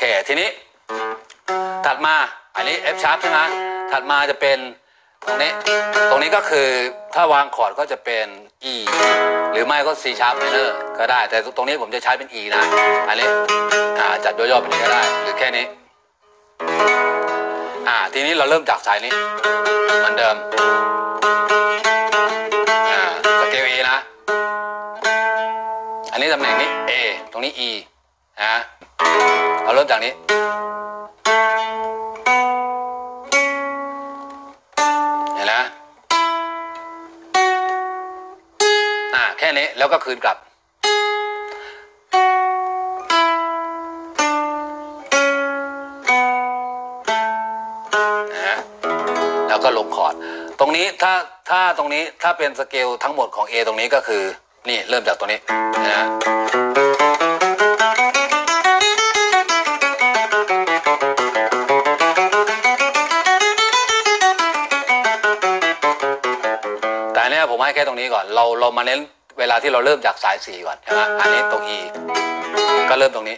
เคทีนี้ถัดมาอันนี้ F sharp ใช่ไหมถัดมาจะเป็นตรงนี้ก็คือถ้าวางคอร์ดก็จะเป็น E หรือไม่ก็ C sharp minor ก็ได้แต่ตรงนี้ผมจะใช้เป็น E นะอันนี้จัดย่อๆแบบนี้ก็ได้หรือแค่นี้ทีนี้เราเริ่มจากสายนี้เหมือนเดิมสเกล E นะอันนี้ตำแหน่งนี้ A ตรงนี้ E เราเริ่มจากนี้เห็นนะแค่นี้แล้วก็คืนกลับแล้วก็ลงคอร์ดตรงนี้ถ้าตรงนี้ถ้าเป็นสเกลทั้งหมดของ A ตรงนี้ก็คือนี่เริ่มจากตรงนี้นะแต่เนี่ยผมให้แค่ตรงนี้ก่อนเรามาเน้นเวลาที่เราเริ่มจากสาย4ก่อนใช่ไหมอันนี้ตรง E ก็เริ่มตรงนี้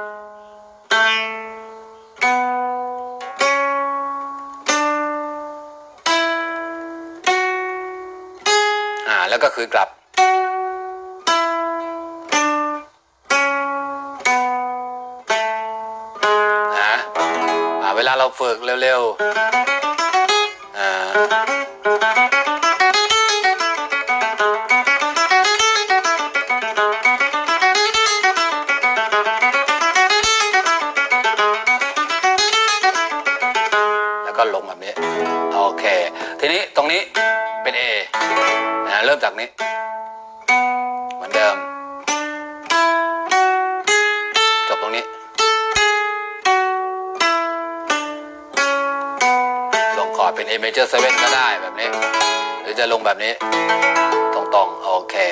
แล้วก็คืนกลับเวลาเราฝึกเร็วๆแล้วก็ลงแบบนี้โอเคทีนี้ตรงนี้เป็น Aเริ่มจากนี้เหมือนเดิมจบตรงนี้ลงคอร์ดเป็น A major 7ก็ได้แบบนี้หรือจะลงแบบนี้ตรงๆโอเค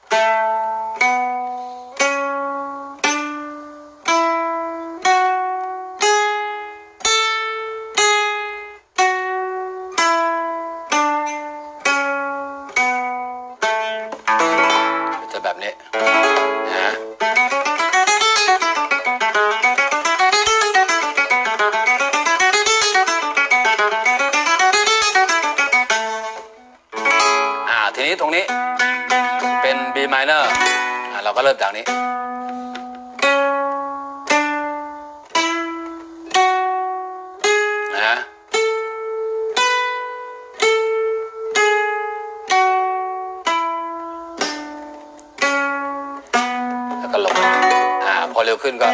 แบบนี้นะทีนี้ตรงนี้เป็น B minor เราก็เริ่มจากนี้นะก็ลงพอเร็วขึ้นก็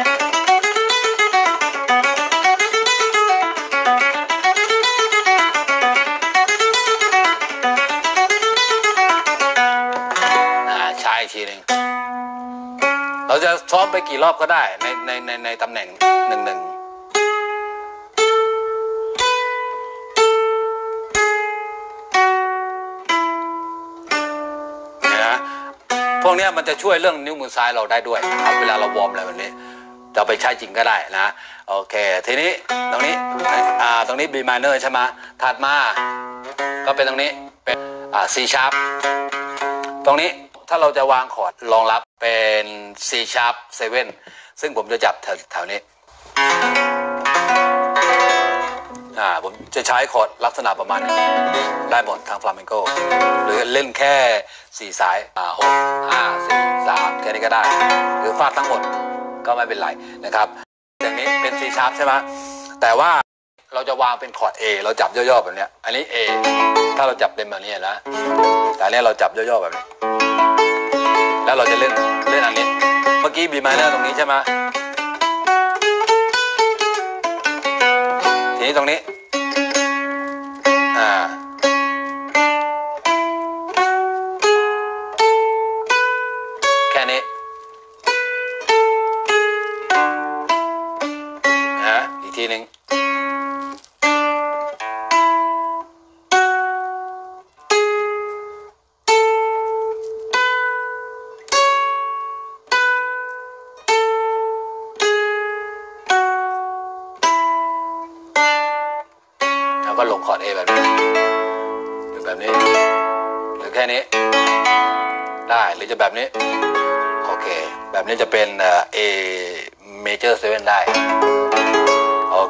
ใช้อีกทีหนึ่งเราจะซ้อมไปกี่รอบก็ได้ในตำแหน่ง1-1พวกนี้มันจะช่วยเรื่องนิ้วมือซ้ายเราได้ด้วยครับเวลาเราวอร์มอะไรแบบนี้จะไปใช้จริงก็ได้นะโอเคทีนี้ตรงนี้ B minor ใช่ไหมถัดมาก็เป็นตรงนี้เป็นC sharp ตรงนี้ถ้าเราจะวางคอร์ดรองรับเป็น C sharp 7ซึ่งผมจะจับแถวนี้ผมจะใช้คอร์ดลักษณะประมาณนี้ได้หมดทางฟลาเมนโกหรือเล่นแค่4สาย6 5 4 3แค่นี้ก็ได้หรือฟาดทั้งหมดก็ไม่เป็นไรนะครับอย่างนี้เป็น C sharp ใช่ไหมแต่ว่าเราจะวางเป็นคอร์ด A เราจับย่อๆแบบนี้อันนี้ A ถ้าเราจับเป็นแบบนี้นะแต่เนี่ยเราจับย่อๆแบบนี้แล้วเราจะเล่นอันนี้เมื่อกี้ B minor ตรงนี้ใช่ไหมทีนี้ตรงนี้แค่นี้อีกทีหนึ่งก็ลงคอร์ด A แบบนี้หรือแบบนี้หรือแค่นี้ได้หรือจะแบบนี้โอเคแบบนี้จะเป็นA major 7ได้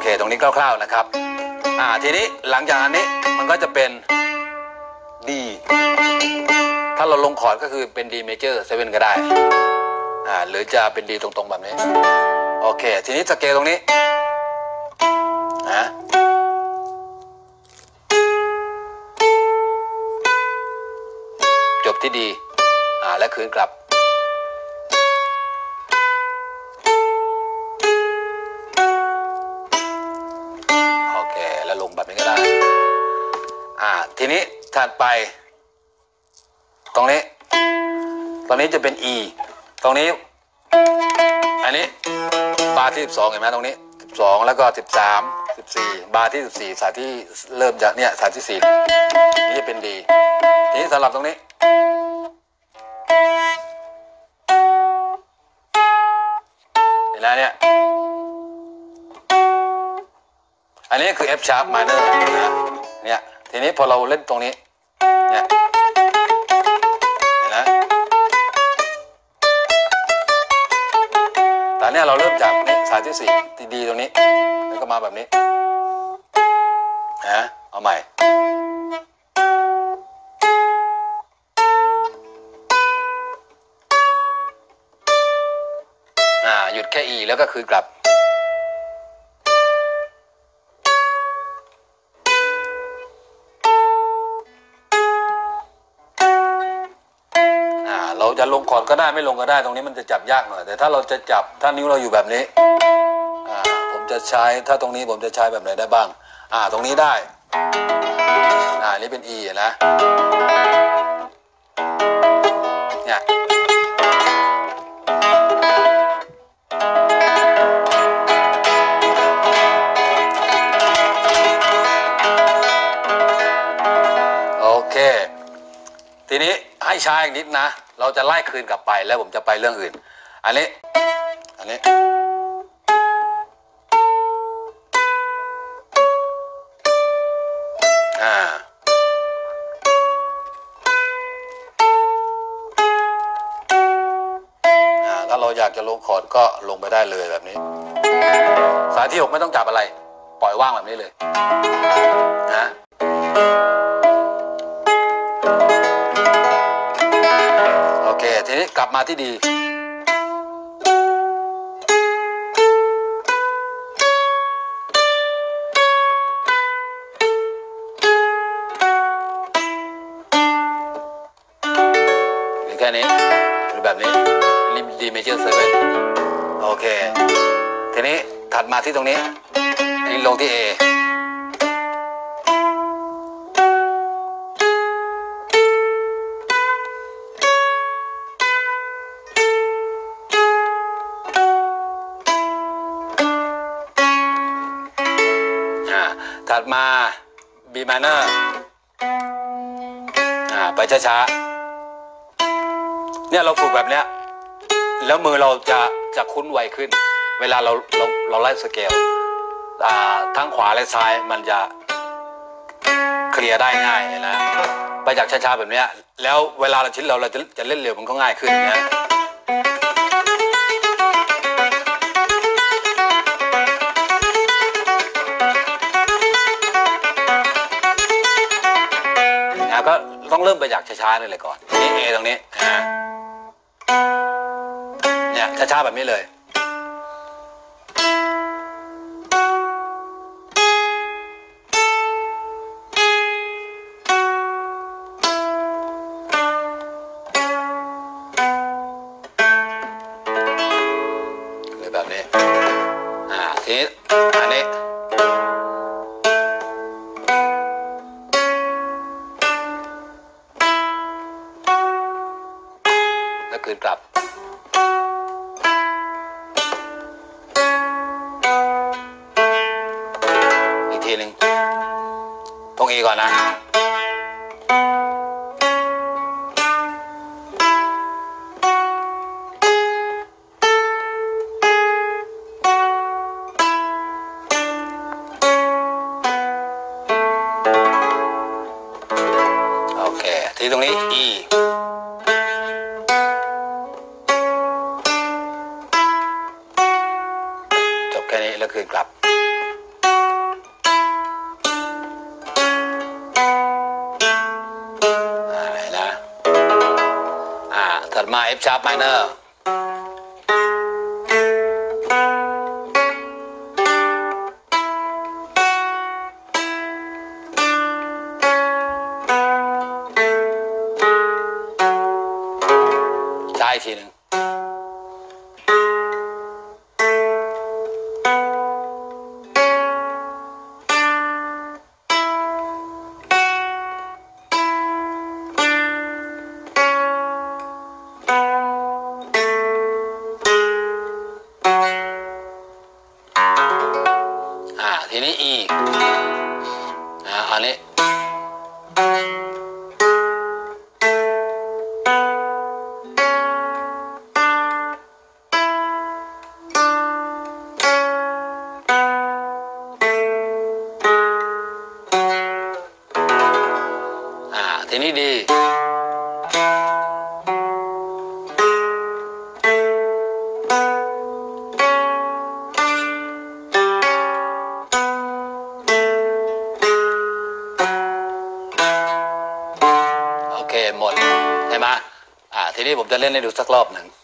เคตรงนี้คร่าวๆนะครับทีนี้หลังจากอันนี้มันก็จะเป็น D ถ้าเราลงคอร์ดก็คือเป็น D major 7ก็ได้หรือจะเป็น D ตรงๆแบบนี้โอเคทีนี้สเกลตรงนี้จบที่ D และคืนกลับโอเคแล้วลงแบบนี้ก็ได้ทีนี้ถัดไปตรงนี้จะเป็น E ตรงนี้อันนี้บาร์ที่12เห็นไหมตรงนี้12แล้วก็13 14บาร์ที่14สายที่เริ่มจากเนี่ยสายที่4นี่จะเป็น D ทีนี้สำหรับตรงนี้เห็นไหมเนี่ยอันนี้คือ F sharp minor นะเนี่ยทีนี้พอเราเล่นตรงนี้เนี่ยเห็นไหมแต่เนี่ยเราเริ่มจากนี่สายที่4ที่ D ตรงนี้แล้วก็มาแบบนี้เอาใหม่หยุดแค่ E แล้วก็คือกลับเราจะลงคอร์ดก็ได้ไม่ลงก็ได้ตรงนี้มันจะจับยากหน่อยแต่ถ้าเราจะจับถ้านิ้วเราอยู่แบบนี้ผมจะใช้ถ้าตรงนี้ผมจะใช้แบบไหนได้บ้างตรงนี้ได้นี่เป็น E นะเนี่ยโอเคทีนี้ให้ช้าอีกนิดนะเราจะไล่คืนกลับไปแล้วผมจะไปเรื่องอื่นอันนี้ถ้าเราอยากจะลงคอร์ดก็ลงไปได้เลยแบบนี้สายที่6ไม่ต้องจับอะไรปล่อยว่างแบบนี้เลยนะโอเคทีนี้กลับมาที่ดีหรือแค่นี้หรือแบบนี้D major 7โอเคทีนี้ถัดมาที่ตรงนี้นี่ลงที่ Aถัดมา B minor ไปช้าๆเนี่ยเราฝึกแบบเนี้ยแล้วมือเราจะคุ้นไวขึ้นเวลาเราไล่สเกลทั้งขวาและซ้ายมันจะเคลียร์ได้ง่ายนะไปจากช้าๆแบบนี้แล้วเวลาเราชิ้นเราจะเล่นเร็วมันก็ง่ายขึ้นนะก็ต้องเริ่มไปจากช้าๆนี่เลยก่อนนี่ A ตรงนี้เนี่ยช้าๆแบบนี้เลยแบบนี้ทีนี้อันนี้แล้วคืนกลับอีกทีหนึ่งตรง E ก่อนนะที่ตรงนี้ E จบแค่นี้แล้วคืนกลับดมา F sharp minor ได้อีกทีหนึ่งทีนี้ E อันนี้ทีนี้ดีโอเคหมดใช่ไหมทีนี้ผมจะเล่นให้ดูสักรอบหนึ่ง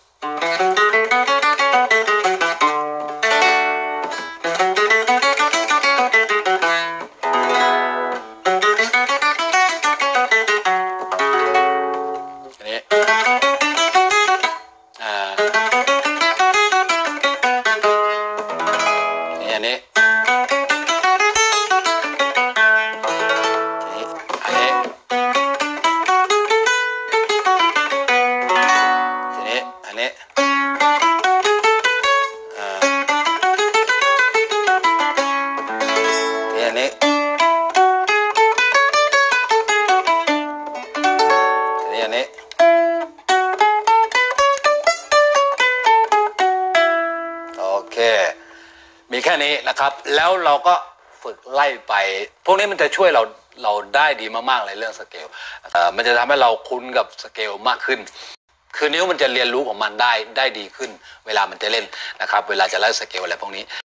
มีแค่นี้นะครับแล้วเราก็ฝึกไล่ไปพวกนี้มันจะช่วยเราได้ดีมากๆเลยเรื่องสเกลมันจะทำให้เราคุ้นกับสเกลมากขึ้นคือนิ้วมันจะเรียนรู้ของมันได้ดีขึ้นเวลามันจะเล่นนะครับเวลาจะไล่สเกลอะไรพวกนี้